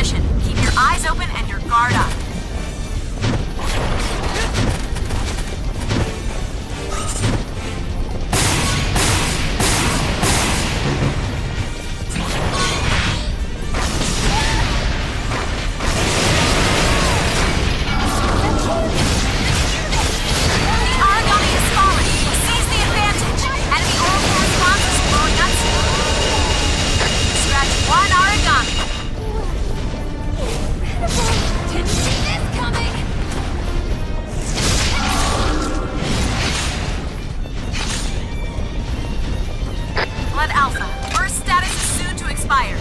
position. Keep your eyes open and your guard up. Alpha, burst status is soon to expire.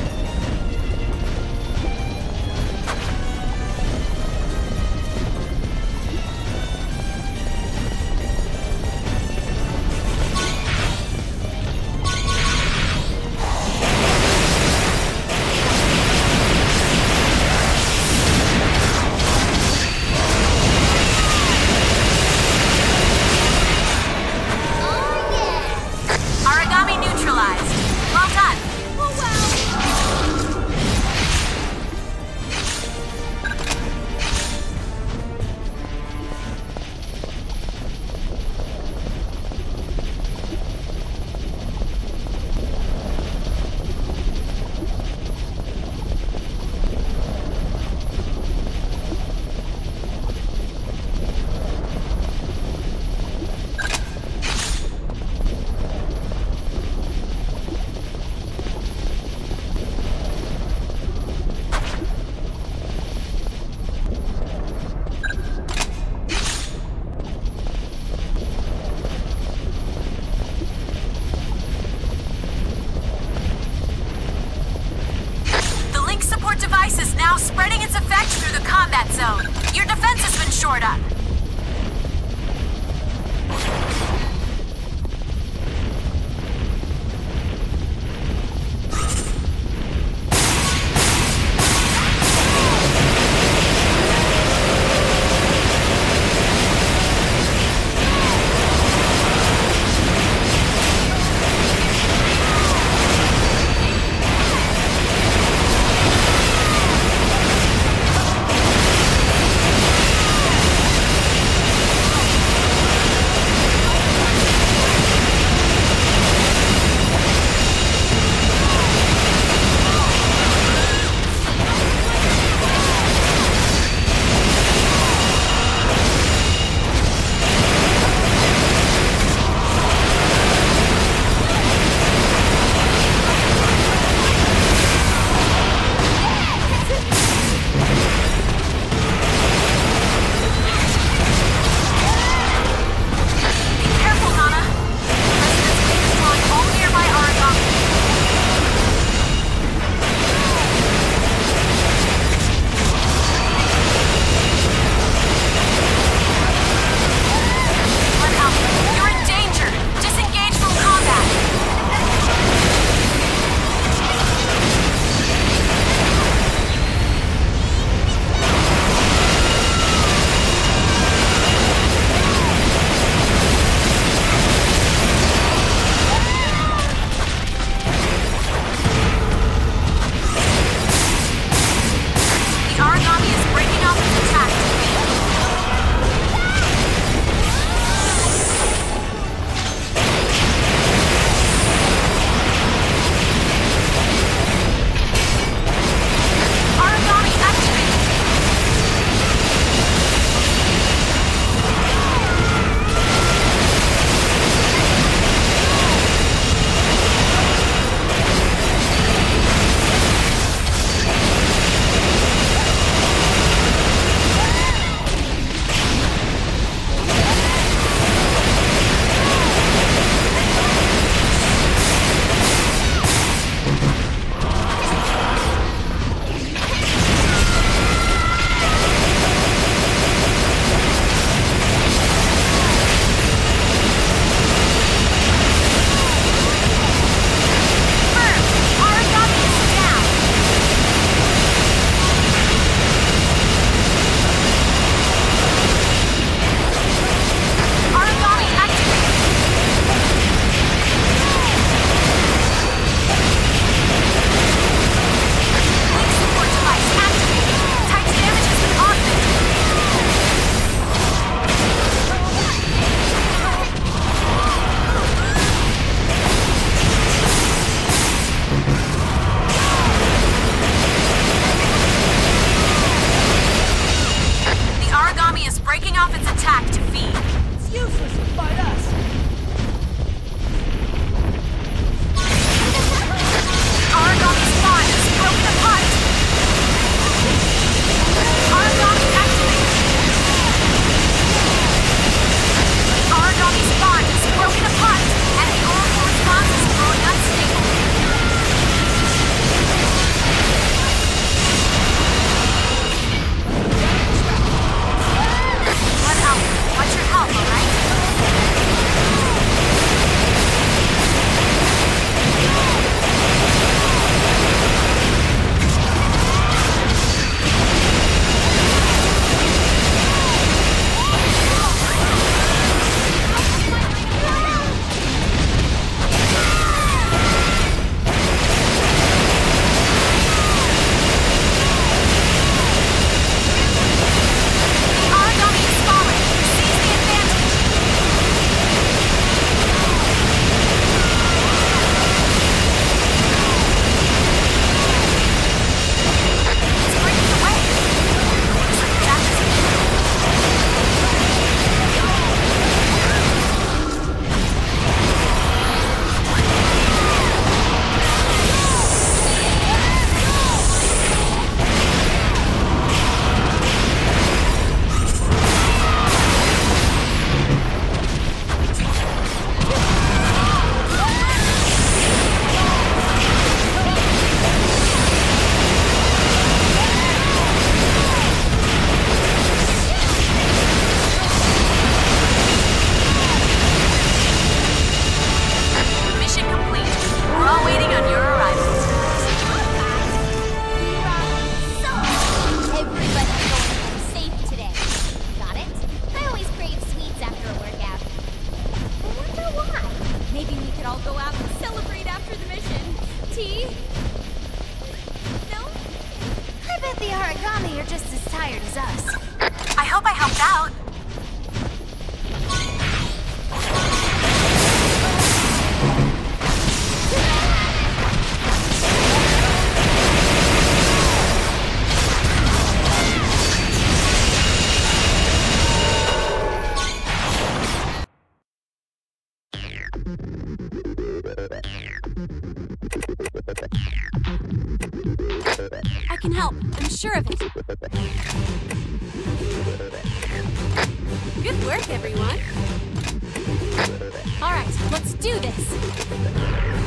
Origami neutralized. Well done. Oh well. Device is now spreading its effect through the combat zone. Your defense has been shored up. Maybe we could all go out and celebrate after the mission. Tea? No? I bet the origami are just as tired as us. I hope I helped out. I can help. I'm sure of it. Good work, everyone. All right, let's do this.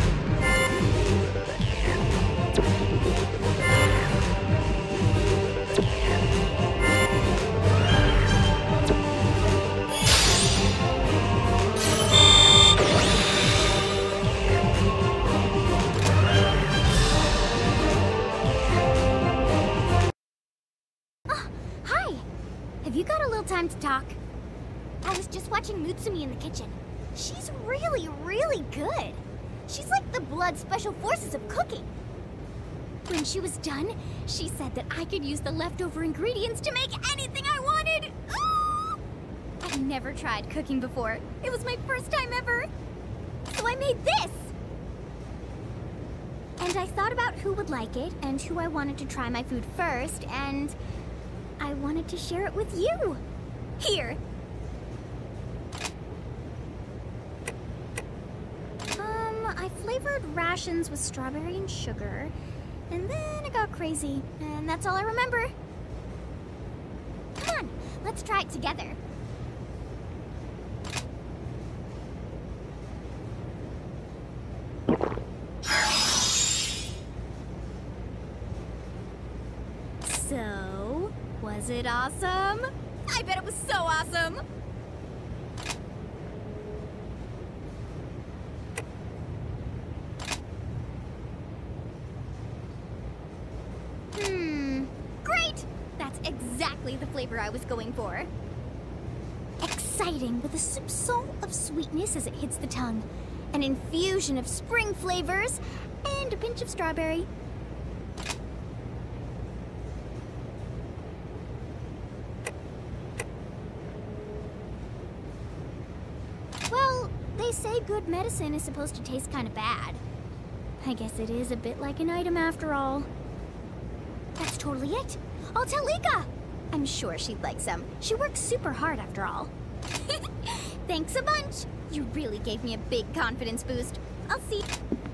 Have you got a little time to talk? I was just watching Mutsumi in the kitchen. She's really, really good. She's like the Blood Special Forces of cooking. When she was done, she said that I could use the leftover ingredients to make anything I wanted. Ooh! I've never tried cooking before. It was my first time ever. So I made this. And I thought about who would like it and who I wanted to try my food first, and I wanted to share it with you. Here. I flavored rations with strawberry and sugar, and then it got crazy, and that's all I remember. Come on, let's try it together. So, was it awesome? I bet it was so awesome! Great! That's exactly the flavor I was going for. Exciting, with a soupçon of sweetness as it hits the tongue, an infusion of spring flavors, and a pinch of strawberry. Well, they say good medicine is supposed to taste kind of bad. I guess it is a bit like an item after all. That's totally it. I'll tell Lika. I'm sure she'd like some. She works super hard after all. Thanks a bunch. You really gave me a big confidence boost. I'll see.